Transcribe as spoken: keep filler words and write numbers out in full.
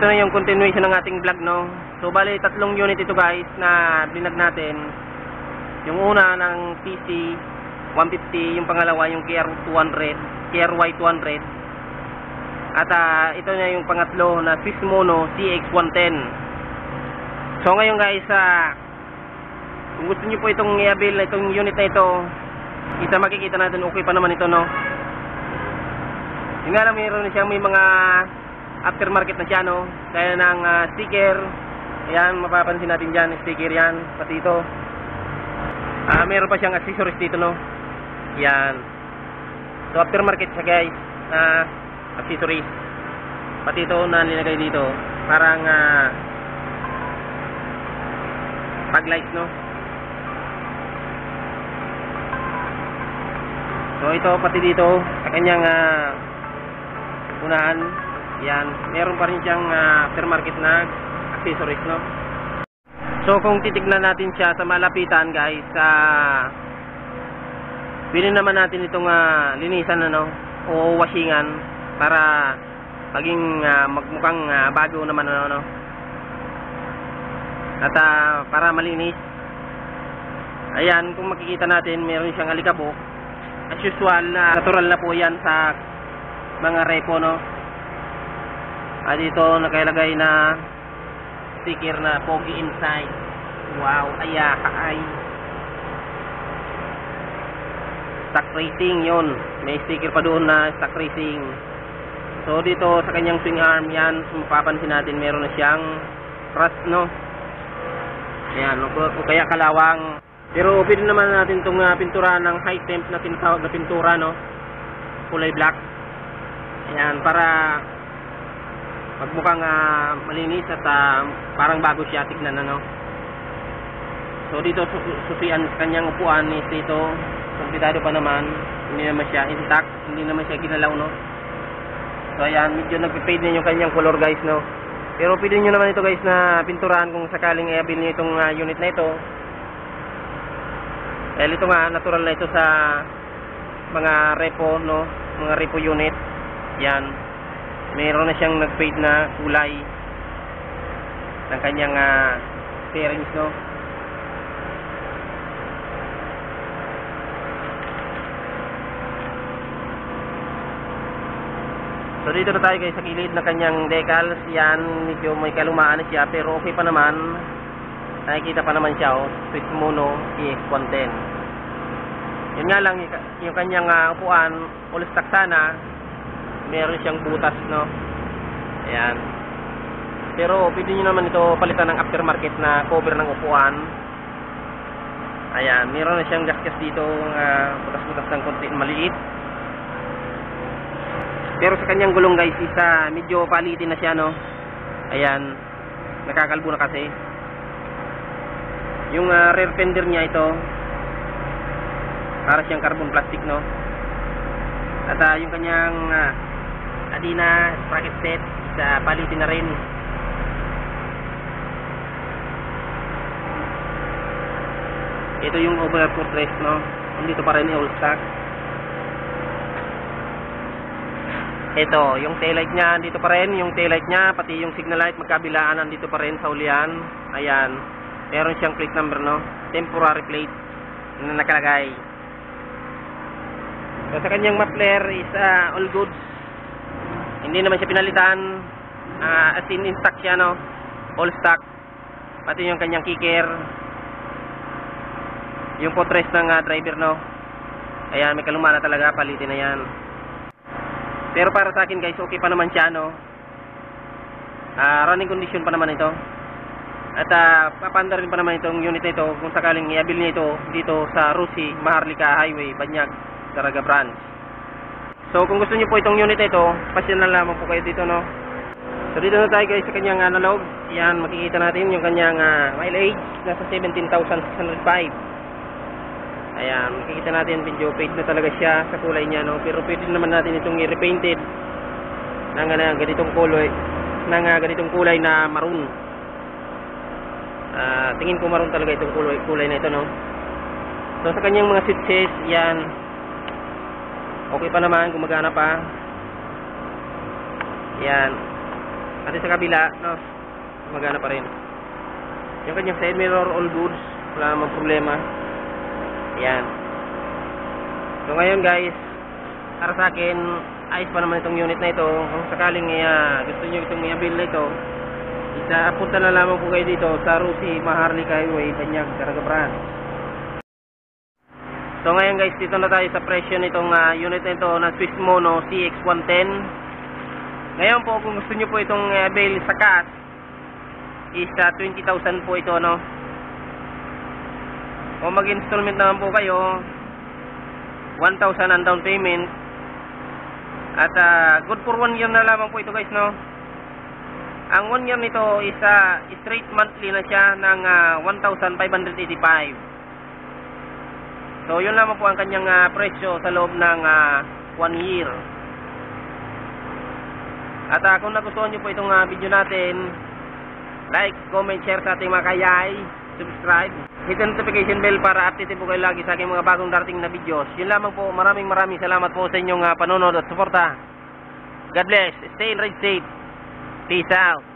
ito na yung continuation ng ating vlog, no. So bali tatlong unit ito guys na binag natin. Yung una ng P C one fifty, yung pangalawa yung K R two hundred, K R Y two hundred. At uh, ito na yung pangatlo na Swiss Mono C X one ten. So ngayon guys, uh, kung gusto niyo po itong i-avail na itong unit na ito, kita makikita natin okay pa naman ito, no. Yung nga lang mayroon na siya, may mga aftermarket na siya, no. Kaya ng uh, sticker, ayan, mapapansin natin dyan, sticker yan, pati ito. Uh, mayroon pa siyang accessories dito, no. Yan. So aftermarket siya guys, na accessories. Pati ito na nilagay dito, parang uh, fog lights, no. So ito pati dito sa kanyang uh, unahan, yan, meron pa rin siyang uh, aftermarket na accessories, no. So kung titignan natin siya sa malapitan guys, uh, bilhin naman natin itong uh, linisan, ano, o washingan para maging uh, magmukhang uh, bago naman, ano, no. At uh, para malinis. Ayan, kung makikita natin, meron siyang alikabok. As usual, uh, natural na po yan sa mga repo, no. At dito nakalagay na sticker na pogi inside. Wow, aya kaay. Stock racing yun. May sticker pa doon na stock racing. So dito sa kanyang swing arm, yan, mapapansin natin meron na siyang rust, no. Ayan, o kaya kalawang. Pero pwede naman natin itong uh, pintura ng high temp na tinatawag na pintura, no. Kulay black. Ayan, para magmukhang uh, malinis at uh, parang bago siya tignan, ano. So dito susian sa kanyang upuan is dito, kompletado pa naman, hindi naman siya intact, hindi naman siya ginalaw, no. So ayan, medyo nagpe-fade na yung kanyang color guys, no. Pero pwede nyo naman ito guys na pinturahan kung sakaling i-avail nyo itong uh, unit na ito. Dahil ito nga, natural na ito sa mga repo, no, mga repo unit. Yan, mayroon na siyang nag-fade na kulay ng kanyang uh, fairings, no. So dito na tayo guys sa kilid ng kanyang decals. Yan, medyo may kalumaan na siya, pero okay pa naman. Nakikita pa naman siya, oh, Swiss Mono C X one ten. Yun nga lang, yung kanyang uh, upuan, all stock sana, meron siyang butas, no. Ayan. Pero pwede nyo naman ito palitan ng aftermarket na cover ng upuan. Ayan, meron na siyang gasgas dito, uh, butas-butas ng konti maliit. Pero sa kanyang gulong guys, isa medyo palitin na siya, no. Ayan, nakakalbo na kasi. Yung uh, rear fender niya ito, para siyang carbon plastic, no. At uh, yung kanyang uh, adina sprocket set, isa palitin na rin. Ito yung overall footrest, no. Nandito pa rin yung all stock. Ito, yung taillight niya, dito pa rin, yung taillight niya, pati yung signal light, magkabilaan, nandito pa rin sa ulian. Ayan, meron siyang plate number, no, temporary plate na nakalagay. So sa kanyang muffler is uh, all goods, hindi naman siya pinalitan, uh, as in intact siya, no, all stock. Pati yung kanyang kicker, yung footrest ng uh, driver, no. Ayan, may kaluma na talaga, palitin na yan. Pero para sa akin guys, okay pa naman siya, no. Uh, running condition pa naman ito. At uh, papanda rin pa naman itong unit na ito kung sakaling i-avail niya ito dito sa Rusi, Maharlika Highway, Banyag, Caraga Branch. So kung gusto niyo po itong unit na ito, pasyon na lamang po kayo dito, no. So dito na tayo guys sa kanyang analog. Yan, makikita natin yung kanyang uh, mileage, nasa seventeen thousand six hundred five. Ayan, makikita natin, video fade na talaga siya sa kulay niya, no. Pero pwede naman natin itong i-repainted ng uh, ganitong kulay, ng uh, ganitong kulay na maroon. Uh, tingin ko maroon talaga itong kulay, kulay na ito, no. So sa kanyang mga switches, yan, okay pa naman, gumagana pa. Yan. At sa kabila, no, magana pa rin. Yung kanyang side mirror, all goods, wala namang problema. Ayan. So ngayon guys, para sa akin, ayos pa naman itong unit na ito. Kung sakaling uh, gusto nyo itong i-avail na ito, isa, punta na lamang po kayo dito sa Rusi Maharlika Highway, Banyag, Caraga. So ngayon guys, dito na tayo sa presyo nitong uh, unit na ito na Swiss Mono C X one ten. Ngayon po, kung gusto nyo po itong i-avail sa cash, is uh, twenty thousand po ito, no? Kung mag-installment naman po kayo, one thousand ang down payment. At uh, good for one year na lamang po ito guys, no? Ang one year nito is uh, straight monthly na siya ng uh, one thousand five hundred eighty-five. So yun lamang po ang kanyang uh, presyo sa loob ng uh, one year. At uh, kung nagustuhan nyo po itong uh, video natin, like, comment, share sa ating mga kayay, subscribe, hit the notification bell para update po kayo lagi sa aking mga bagong darating na videos. Yun lamang po, maraming maraming salamat po sa inyong uh, panonood at suporta. God bless, stay and ride safe, peace out.